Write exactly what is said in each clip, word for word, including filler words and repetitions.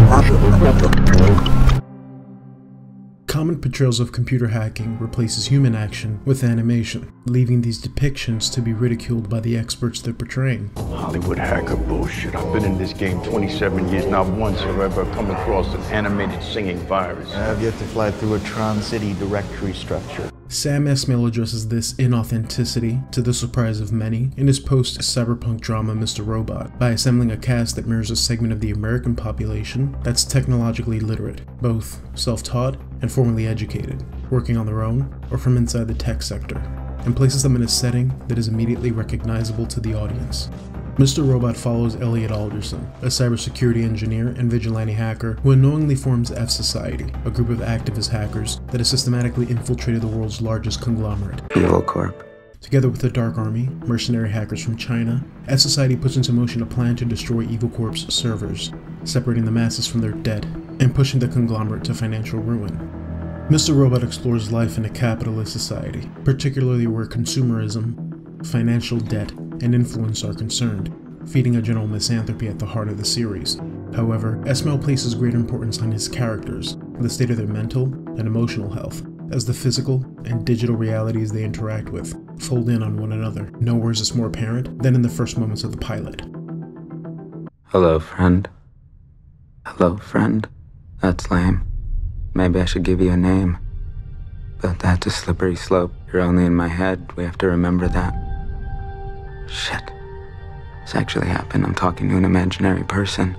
Common portrayals of computer hacking replaces human action with animation, leaving these depictions to be ridiculed by the experts they're portraying. Hollywood hacker bullshit. I've been in this game twenty-seven years, not once have I ever come across an animated singing virus. I have yet to fly through a Tron City directory structure. Sam Esmail addresses this inauthenticity, to the surprise of many, in his post-cyberpunk drama Mister Robot, by assembling a cast that mirrors a segment of the American population that's technologically literate, both self-taught and formally educated, working on their own or from inside the tech sector, and places them in a setting that is immediately recognizable to the audience. Mister Robot follows Elliot Alderson, a cybersecurity engineer and vigilante hacker who unknowingly forms F Society, a group of activist hackers that has systematically infiltrated the world's largest conglomerate, Evil Corp. Together with the Dark Army, mercenary hackers from China, F Society puts into motion a plan to destroy Evil Corp's servers, separating the masses from their dead, and pushing the conglomerate to financial ruin. Mister Robot explores life in a capitalist society, particularly where consumerism, financial debt, and influence are concerned, feeding a general misanthropy at the heart of the series. However, Esmail places greater importance on his characters, the state of their mental and emotional health, as the physical and digital realities they interact with fold in on one another. Nowhere is this more apparent than in the first moments of the pilot. Hello, friend. Hello, friend. That's lame. Maybe I should give you a name. But that's a slippery slope. You're only in my head. We have to remember that. Shit. This actually happened. I'm talking to an imaginary person.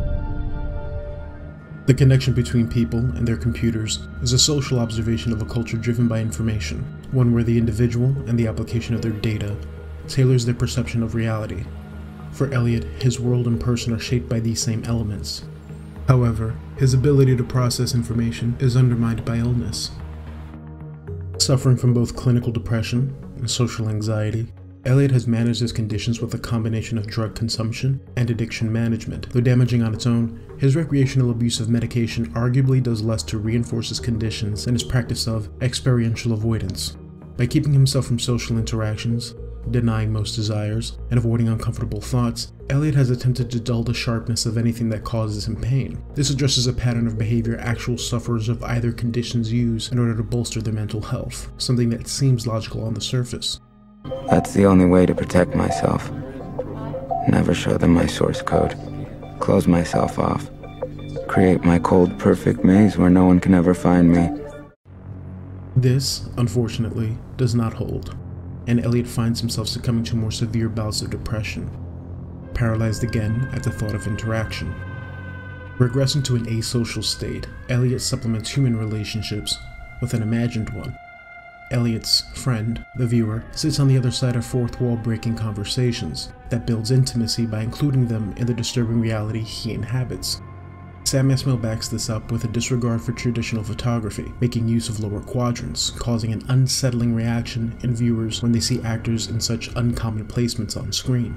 The connection between people and their computers is a social observation of a culture driven by information, one where the individual and the application of their data tailors their perception of reality. For Elliot, his world and person are shaped by these same elements. However, his ability to process information is undermined by illness. Suffering from both clinical depression and social anxiety, Elliot has managed his conditions with a combination of drug consumption and addiction management. Though damaging on its own, his recreational abuse of medication arguably does less to reinforce his conditions than his practice of experiential avoidance. By keeping himself from social interactions, denying most desires, and avoiding uncomfortable thoughts, Elliot has attempted to dull the sharpness of anything that causes him pain. This addresses a pattern of behavior actual sufferers of either conditions use in order to bolster their mental health, something that seems logical on the surface. That's the only way to protect myself. Never show them my source code. Close myself off. Create my cold, perfect maze where no one can ever find me. This, unfortunately, does not hold, and Elliot finds himself succumbing to more severe bouts of depression, paralyzed again at the thought of interaction. Regressing to an asocial state, Elliot supplements human relationships with an imagined one. Elliot's friend, the viewer, sits on the other side of fourth wall breaking conversations that builds intimacy by including them in the disturbing reality he inhabits. Sam Esmail backs this up with a disregard for traditional photography, making use of lower quadrants, causing an unsettling reaction in viewers when they see actors in such uncommon placements on screen.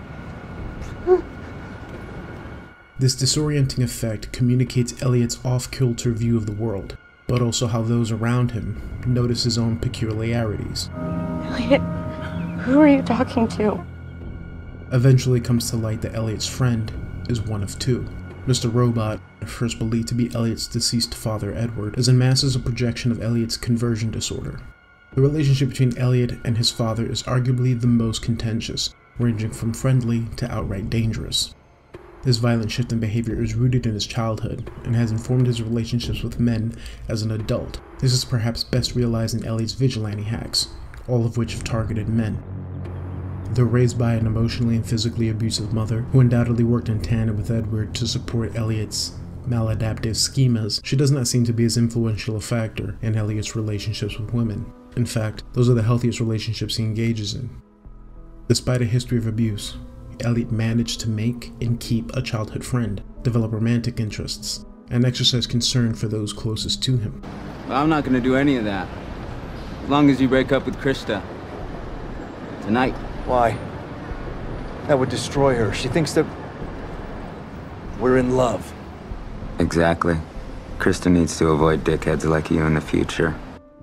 This disorienting effect communicates Elliot's off-kilter view of the world, but also how those around him notice his own peculiarities. Elliot, who are you talking to? Eventually comes to light that Elliot's friend is one of two. Mister Robot, first believed to be Elliot's deceased father Edward, is unmasks a projection of Elliot's conversion disorder. The relationship between Elliot and his father is arguably the most contentious, ranging from friendly to outright dangerous. This violent shift in behavior is rooted in his childhood and has informed his relationships with men as an adult. This is perhaps best realized in Elliot's vigilante hacks, all of which have targeted men. Though raised by an emotionally and physically abusive mother, who undoubtedly worked in tandem with Edward to support Elliot's maladaptive schemas, she does not seem to be as influential a factor in Elliot's relationships with women. In fact, those are the healthiest relationships he engages in. Despite a history of abuse, Elliot managed to make and keep a childhood friend, develop romantic interests, and exercise concern for those closest to him. Well, I'm not gonna do any of that. As long as you break up with Krista. Tonight. Why? That would destroy her. She thinks that we're in love. Exactly. Krista needs to avoid dickheads like you in the future.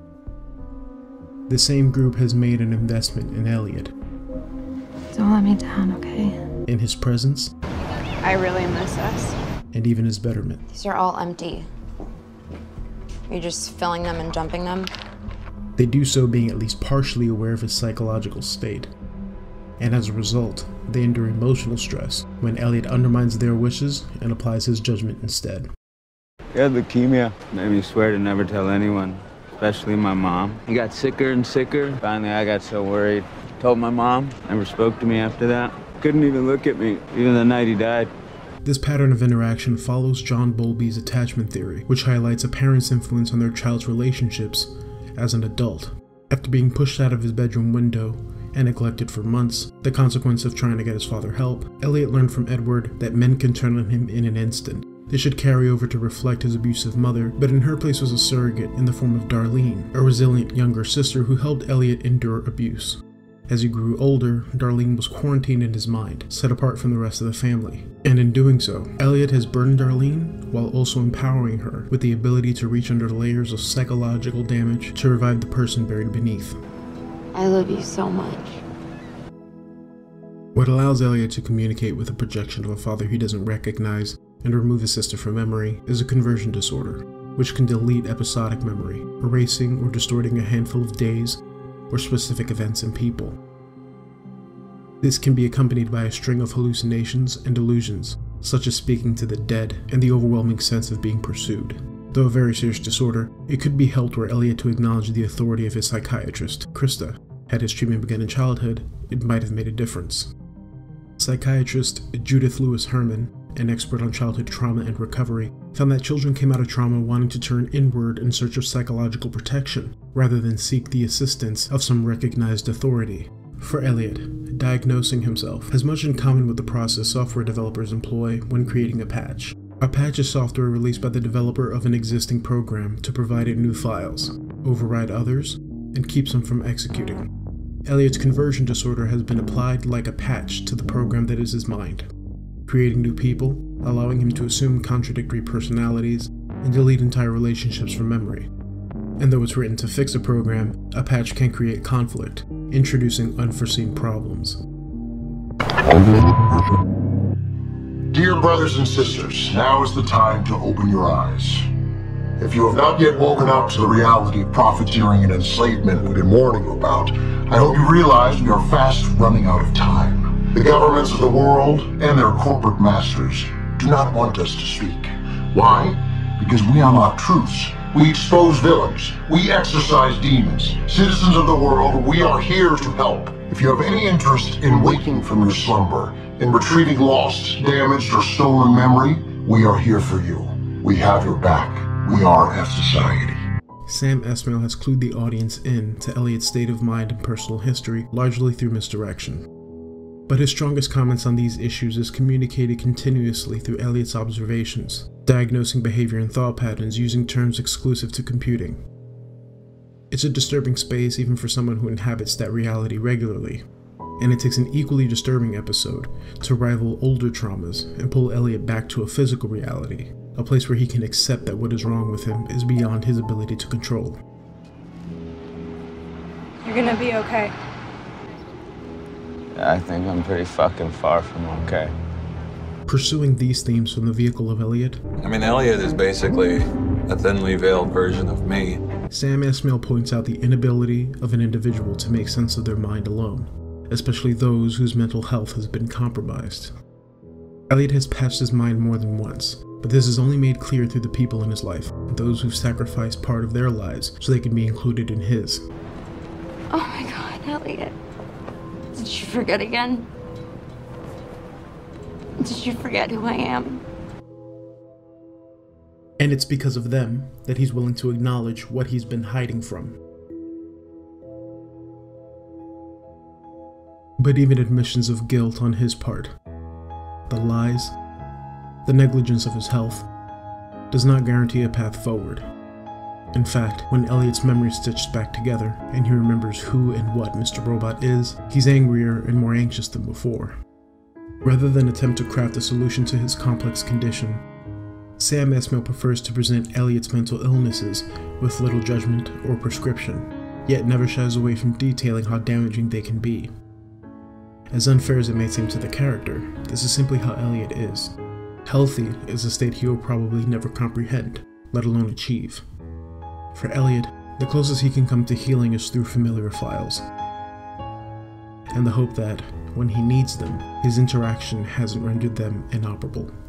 The same group has made an investment in Elliot. Don't let me down, okay? In his presence, I really miss us. and even his betterment. These are all empty. Are you just filling them and dumping them? They do so being at least partially aware of his psychological state. And as a result, they endure emotional stress when Elliot undermines their wishes and applies his judgment instead. He had leukemia. Made me swear to never tell anyone, especially my mom. He got sicker and sicker. Finally, I got so worried. Told my mom, never spoke to me after that. Couldn't even look at me, even the night he died. This pattern of interaction follows John Bowlby's attachment theory, which highlights a parent's influence on their child's relationships as an adult. After being pushed out of his bedroom window and neglected for months, the consequence of trying to get his father help, Elliot learned from Edward that men can turn on him in an instant. This should carry over to reflect his abusive mother, but in her place was a surrogate in the form of Darlene, a resilient younger sister who helped Elliot endure abuse. As he grew older, Darlene was quarantined in his mind, set apart from the rest of the family. And in doing so, Elliot has burdened Darlene while also empowering her with the ability to reach under layers of psychological damage to revive the person buried beneath. I love you so much. What allows Elliot to communicate with a projection of a father he doesn't recognize and remove his sister from memory is a conversion disorder, which can delete episodic memory, erasing or distorting a handful of days or specific events and people. This can be accompanied by a string of hallucinations and delusions, such as speaking to the dead and the overwhelming sense of being pursued. Though a very serious disorder, it could be helped were Elliot to acknowledge the authority of his psychiatrist, Krista. Had his treatment begun in childhood, it might have made a difference. Psychiatrist Judith Lewis Herman, an expert on childhood trauma and recovery, found that children came out of trauma wanting to turn inward in search of psychological protection, rather than seek the assistance of some recognized authority. For Elliot, diagnosing himself has much in common with the process software developers employ when creating a patch. A patch is software released by the developer of an existing program to provide it new files, override others, and keeps them from executing. Elliot's conversion disorder has been applied like a patch to the program that is his mind, creating new people, allowing him to assume contradictory personalities, and delete entire relationships from memory. And though it's written to fix a program, a patch can create conflict, introducing unforeseen problems. Dear brothers and sisters, now is the time to open your eyes. If you have not yet woken up to the reality of profiteering and enslavement we've been warning you about, I hope you realize we are fast running out of time. The governments of the world and their corporate masters do not want us to speak. Why? Because we unlock truths. We expose villains. We exorcise demons. Citizens of the world, we are here to help. If you have any interest in waking from your slumber, in retrieving lost, damaged, or stolen memory, we are here for you. We have your back. We are a society. Sam Esmail has clued the audience in to Elliot's state of mind and personal history, largely through misdirection. But his strongest comments on these issues is communicated continuously through Elliot's observations, diagnosing behavior and thought patterns using terms exclusive to computing. It's a disturbing space even for someone who inhabits that reality regularly, and it takes an equally disturbing episode to rival older traumas and pull Elliot back to a physical reality, a place where he can accept that what is wrong with him is beyond his ability to control. You're gonna be okay. I think I'm pretty fucking far from okay. Pursuing these themes from the vehicle of Elliot, I mean, Elliot is basically a thinly veiled version of me. Sam Esmail points out the inability of an individual to make sense of their mind alone, especially those whose mental health has been compromised. Elliot has patched his mind more than once, but this is only made clear through the people in his life, those who've sacrificed part of their lives so they can be included in his. Oh my God, Elliot. Did you forget again? Did you forget who I am? And it's because of them that he's willing to acknowledge what he's been hiding from. But even admissions of guilt on his part, the lies, the negligence of his health, does not guarantee a path forward. In fact, when Elliot's memory stitched back together and he remembers who and what Mister Robot is, he's angrier and more anxious than before. Rather than attempt to craft a solution to his complex condition, Sam Esmail prefers to present Elliot's mental illnesses with little judgment or prescription, yet never shies away from detailing how damaging they can be. As unfair as it may seem to the character, this is simply how Elliot is. Healthy is a state he will probably never comprehend, let alone achieve. For Elliot, the closest he can come to healing is through familiar files, and the hope that, when he needs them, his interaction hasn't rendered them inoperable.